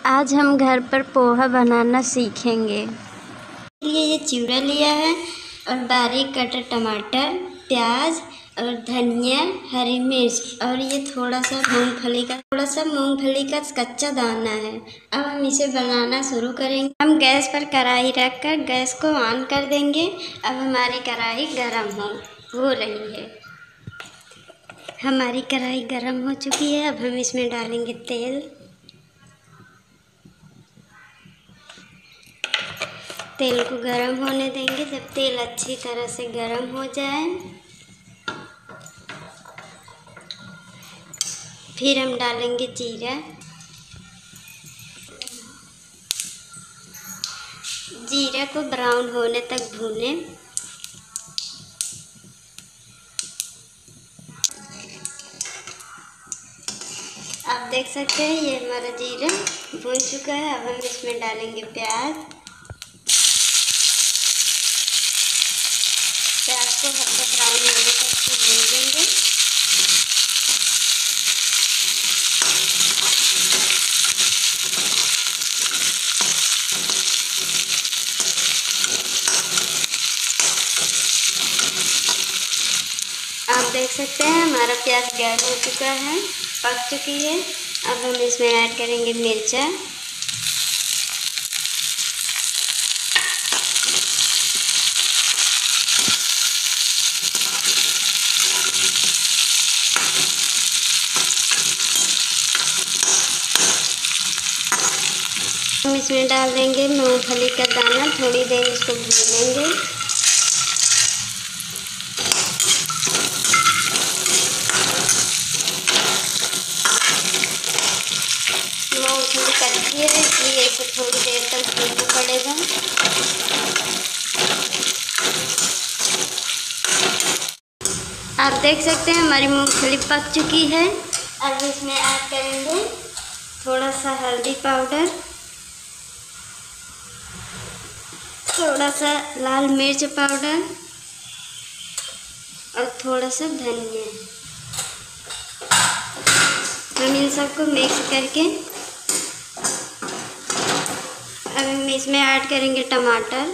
आज हम घर पर पोहा बनाना सीखेंगे। ये चिवड़ा लिया है और बारीक कटा टमाटर, प्याज और धनिया, हरी मिर्च और ये थोड़ा सा मूंगफली का कच्चा दाना है। अब हम इसे बनाना शुरू करेंगे। हम गैस पर कढ़ाई रखकर गैस को ऑन कर देंगे। अब हमारी कढ़ाई गरम हो रही है। हमारी कढ़ाई गरम हो चुकी है। अब हम इसमें डालेंगे तेल। तेल को गरम होने देंगे। जब तेल अच्छी तरह से गरम हो जाए फिर हम डालेंगे जीरा। जीरा को ब्राउन होने तक भूनें। आप देख सकते हैं ये हमारा जीरा भून चुका है। अब हम इसमें डालेंगे प्याज को हल्का ब्राउन होने तक भून देंगे। आप देख सकते हैं हमारा प्याज गाढ़ा हो चुका है, पक चुकी है। अब हम इसमें ऐड करेंगे मिर्चा, हम इसमें डाल देंगे मूंगफली का दाना। थोड़ी देर इसको भूनेंगे। मूंगफली कच्ची है इसलिए इसे थोड़ी देर तक भूनना पड़ेगा। आप देख सकते हैं हमारी मूंगफली पक चुकी है। अब इसमें ऐड करेंगे थोड़ा सा हल्दी पाउडर, थोड़ा सा लाल मिर्च पाउडर और थोड़ा सा धनिया। हम इन सबको मिक्स करके अब हम इसमें ऐड करेंगे टमाटर,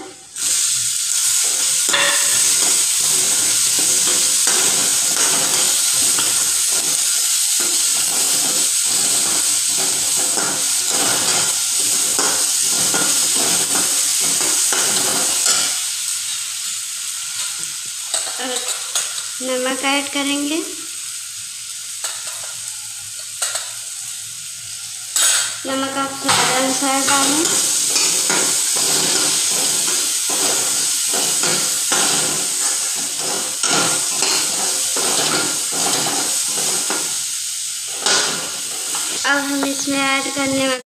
और नमक ऐड करेंगे। नमक आप स्वाद अनुसार डालें। अब हम इसमें ऐड करने वाले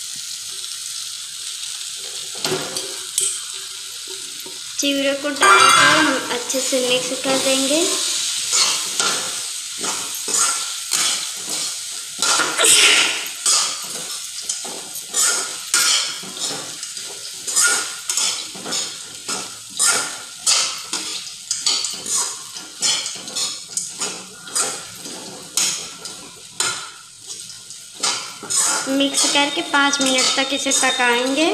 चिवड़े को डालकर हम अच्छे से मिक्स कर देंगे। मिक्स करके 5 मिनट तक इसे पकाएंगे।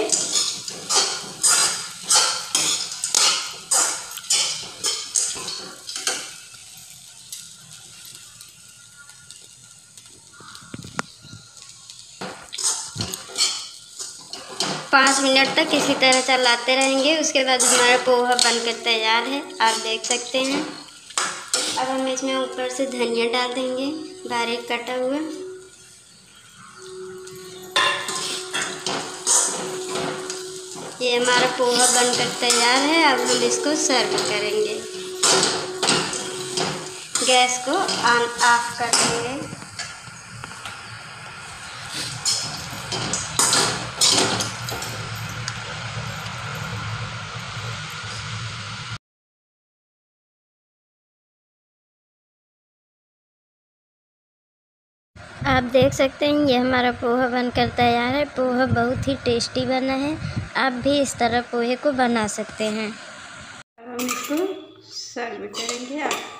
पाँच मिनट तक इसी तरह चलाते रहेंगे। उसके बाद हमारा पोहा बनकर तैयार है। आप देख सकते हैं। अब हम इसमें ऊपर से धनिया डाल देंगे बारीक कटा हुआ। ये हमारा पोहा बनकर तैयार है। अब हम इसको सर्व करेंगे। गैस को ऑफ कर देंगे। आप देख सकते हैं ये हमारा पोहा बनकर तैयार है। पोहा बहुत ही टेस्टी बना है। आप भी इस तरह पोहे को बना सकते हैं। हम इसको सर्व करेंगे। आप